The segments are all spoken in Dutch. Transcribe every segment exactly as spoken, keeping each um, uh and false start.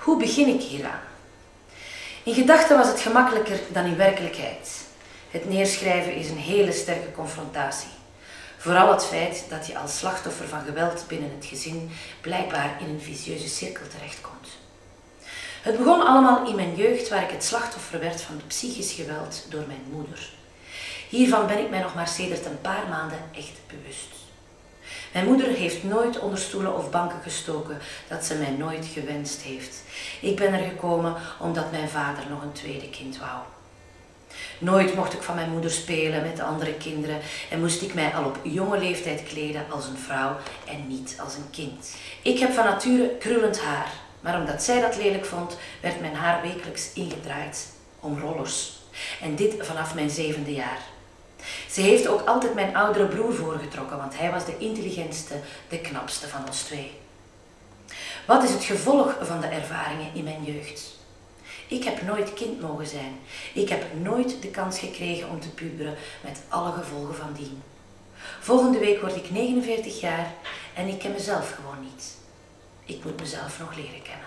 Hoe begin ik hieraan? In gedachten was het gemakkelijker dan in werkelijkheid. Het neerschrijven is een hele sterke confrontatie. Vooral het feit dat je als slachtoffer van geweld binnen het gezin blijkbaar in een vicieuze cirkel terechtkomt. Het begon allemaal in mijn jeugd, waar ik het slachtoffer werd van psychisch geweld door mijn moeder. Hiervan ben ik mij nog maar sedert een paar maanden echt bewust. Mijn moeder heeft nooit onder stoelen of banken gestoken dat ze mij nooit gewenst heeft. Ik ben er gekomen omdat mijn vader nog een tweede kind wou. Nooit mocht ik van mijn moeder spelen met de andere kinderen en moest ik mij al op jonge leeftijd kleden als een vrouw en niet als een kind. Ik heb van nature krullend haar, maar omdat zij dat lelijk vond, werd mijn haar wekelijks ingedraaid om rollers. En dit vanaf mijn zevende jaar. Ze heeft ook altijd mijn oudere broer voorgetrokken, want hij was de intelligentste, de knapste van ons twee. Wat is het gevolg van de ervaringen in mijn jeugd? Ik heb nooit kind mogen zijn. Ik heb nooit de kans gekregen om te puberen met alle gevolgen van dien. Volgende week word ik negenenveertig jaar en ik ken mezelf gewoon niet. Ik moet mezelf nog leren kennen.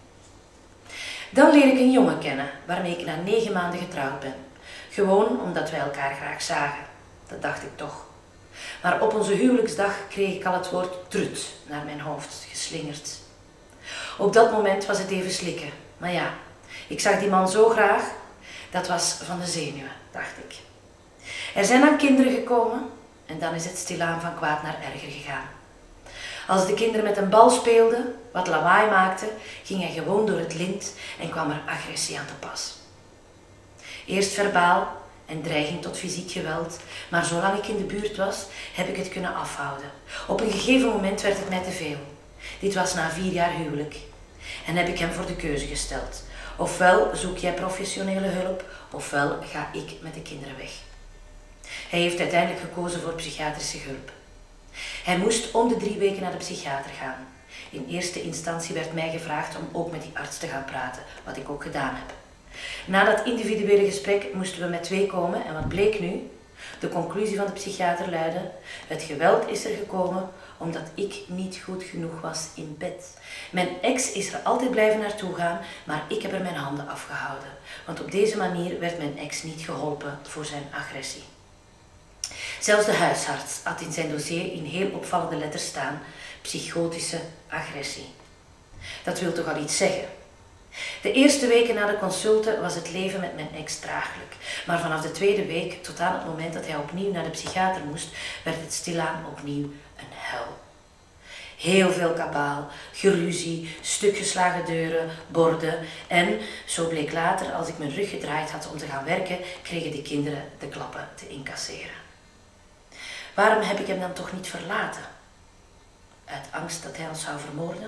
Dan leer ik een jongen kennen, waarmee ik na negen maanden getrouwd ben. Gewoon omdat wij elkaar graag zagen. Dat dacht ik toch. Maar op onze huwelijksdag kreeg ik al het woord trut naar mijn hoofd geslingerd. Op dat moment was het even slikken. Maar ja, ik zag die man zo graag. Dat was van de zenuwen, dacht ik. Er zijn dan kinderen gekomen en dan is het stilaan van kwaad naar erger gegaan. Als de kinderen met een bal speelden, wat lawaai maakten, ging hij gewoon door het lint en kwam er agressie aan te pas. Eerst verbaal en dreiging tot fysiek geweld, maar zolang ik in de buurt was, heb ik het kunnen afhouden. Op een gegeven moment werd het mij te veel. Dit was na vier jaar huwelijk. En heb ik hem voor de keuze gesteld. Ofwel zoek jij professionele hulp, ofwel ga ik met de kinderen weg. Hij heeft uiteindelijk gekozen voor psychiatrische hulp. Hij moest om de drie weken naar de psychiater gaan. In eerste instantie werd mij gevraagd om ook met die arts te gaan praten, wat ik ook gedaan heb. Na dat individuele gesprek moesten we met twee komen en wat bleek nu? De conclusie van de psychiater luidde: het geweld is er gekomen omdat ik niet goed genoeg was in bed. Mijn ex is er altijd blijven naartoe gaan, maar ik heb er mijn handen afgehouden. Want op deze manier werd mijn ex niet geholpen voor zijn agressie. Zelfs de huisarts had in zijn dossier in heel opvallende letters staan: psychotische agressie. Dat wil toch al iets zeggen? De eerste weken na de consulten was het leven met mijn ex draaglijk. Maar vanaf de tweede week, tot aan het moment dat hij opnieuw naar de psychiater moest, werd het stilaan opnieuw een hel. Heel veel kabaal, geruzie, stukgeslagen deuren, borden en, zo bleek later, als ik mijn rug gedraaid had om te gaan werken, kregen de kinderen de klappen te incasseren. Waarom heb ik hem dan toch niet verlaten? Uit angst dat hij ons zou vermoorden?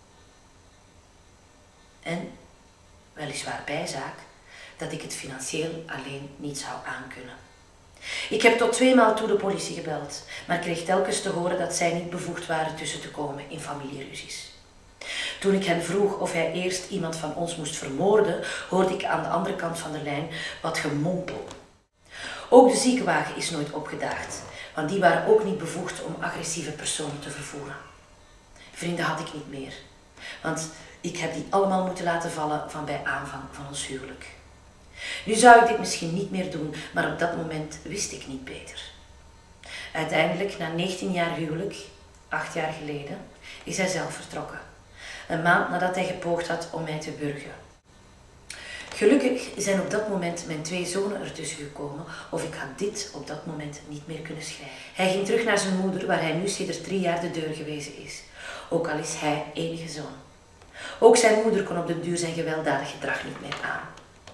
En, weliswaar bijzaak, dat ik het financieel alleen niet zou aankunnen. Ik heb tot tweemaal toe de politie gebeld, maar kreeg telkens te horen dat zij niet bevoegd waren tussen te komen in familieruzies. Toen ik hen vroeg of hij eerst iemand van ons moest vermoorden, hoorde ik aan de andere kant van de lijn wat gemompel. Ook de ziekenwagen is nooit opgedaagd, want die waren ook niet bevoegd om agressieve personen te vervoeren. Vrienden had ik niet meer, want ik heb die allemaal moeten laten vallen van bij aanvang van ons huwelijk. Nu zou ik dit misschien niet meer doen, maar op dat moment wist ik niet beter. Uiteindelijk, na negentien jaar huwelijk, acht jaar geleden, is hij zelf vertrokken. Een maand nadat hij gepoogd had om mij te wurgen. Gelukkig zijn op dat moment mijn twee zonen ertussen gekomen, of ik had dit op dat moment niet meer kunnen schrijven. Hij ging terug naar zijn moeder, waar hij nu sedert drie jaar de deur gewezen is. Ook al is hij enige zoon. Ook zijn moeder kon op den duur zijn gewelddadig gedrag niet meer aan.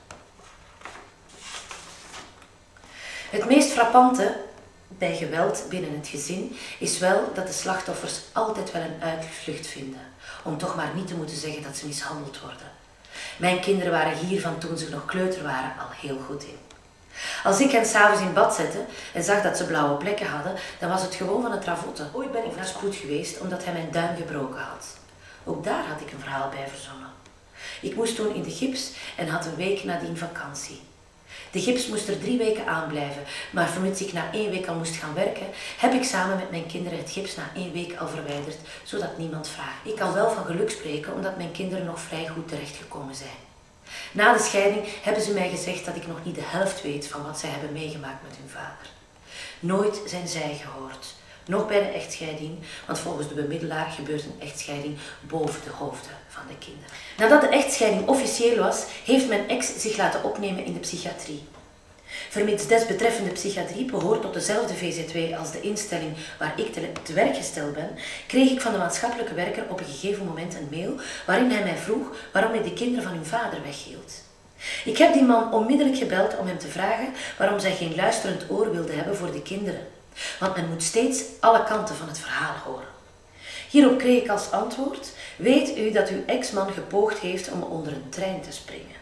Het meest frappante bij geweld binnen het gezin is wel dat de slachtoffers altijd wel een uitvlucht vinden, om toch maar niet te moeten zeggen dat ze mishandeld worden. Mijn kinderen waren hier van toen ze nog kleuter waren al heel goed in. Als ik hen s'avonds in bad zette en zag dat ze blauwe plekken hadden, dan was het gewoon van het ravotten. Ooit ben ik naar spoed geweest omdat hij mijn duim gebroken had. Ook daar had ik een verhaal bij verzonnen. Ik moest toen in de gips en had een week nadien vakantie. De gips moest er drie weken aanblijven, maar vermits ik na één week al moest gaan werken, heb ik samen met mijn kinderen het gips na één week al verwijderd, zodat niemand vraagt. Ik kan wel van geluk spreken, omdat mijn kinderen nog vrij goed terechtgekomen zijn. Na de scheiding hebben ze mij gezegd dat ik nog niet de helft weet van wat zij hebben meegemaakt met hun vader. Nooit zijn zij gehoord, nog bij de echtscheiding, want volgens de bemiddelaar gebeurt een echtscheiding boven de hoofden van de kinderen. Nadat de echtscheiding officieel was, heeft mijn ex zich laten opnemen in de psychiatrie. Vermits desbetreffende psychiatrie behoort tot dezelfde V Z W als de instelling waar ik te werk gesteld ben, kreeg ik van de maatschappelijke werker op een gegeven moment een mail waarin hij mij vroeg waarom ik de kinderen van hun vader weghield. Ik heb die man onmiddellijk gebeld om hem te vragen waarom zij geen luisterend oor wilde hebben voor de kinderen, want men moet steeds alle kanten van het verhaal horen. Hierop kreeg ik als antwoord: weet u dat uw ex-man gepoogd heeft om onder een trein te springen?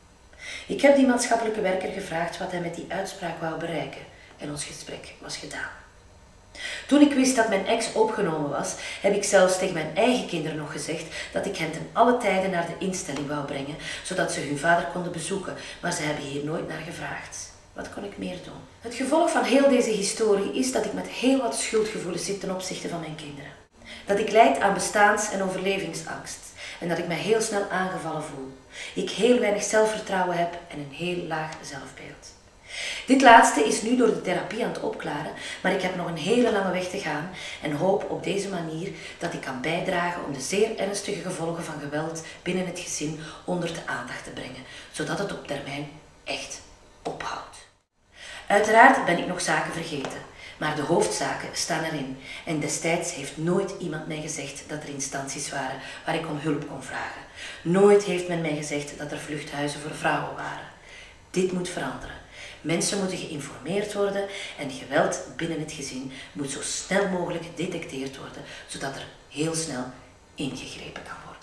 Ik heb die maatschappelijke werker gevraagd wat hij met die uitspraak wou bereiken en ons gesprek was gedaan. Toen ik wist dat mijn ex opgenomen was, heb ik zelfs tegen mijn eigen kinderen nog gezegd dat ik hen ten alle tijde naar de instelling wou brengen, zodat ze hun vader konden bezoeken, maar ze hebben hier nooit naar gevraagd. Wat kon ik meer doen? Het gevolg van heel deze historie is dat ik met heel wat schuldgevoelens zit ten opzichte van mijn kinderen. Dat ik lijd aan bestaans- en overlevingsangst en dat ik mij heel snel aangevallen voel. Ik heel weinig zelfvertrouwen heb en een heel laag zelfbeeld. Dit laatste is nu door de therapie aan het opklaren, maar ik heb nog een hele lange weg te gaan en hoop op deze manier dat ik kan bijdragen om de zeer ernstige gevolgen van geweld binnen het gezin onder de aandacht te brengen, zodat het op termijn echt ophoudt. Uiteraard ben ik nog zaken vergeten, maar de hoofdzaken staan erin en destijds heeft nooit iemand mij gezegd dat er instanties waren waar ik om hulp kon vragen. Nooit heeft men mij gezegd dat er vluchthuizen voor vrouwen waren. Dit moet veranderen. Mensen moeten geïnformeerd worden en geweld binnen het gezin moet zo snel mogelijk gedetecteerd worden, zodat er heel snel ingegrepen kan worden.